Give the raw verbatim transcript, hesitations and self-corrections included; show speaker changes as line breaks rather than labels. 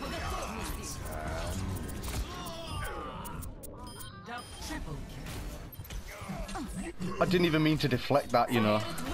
I didn't even mean to deflect that, you know.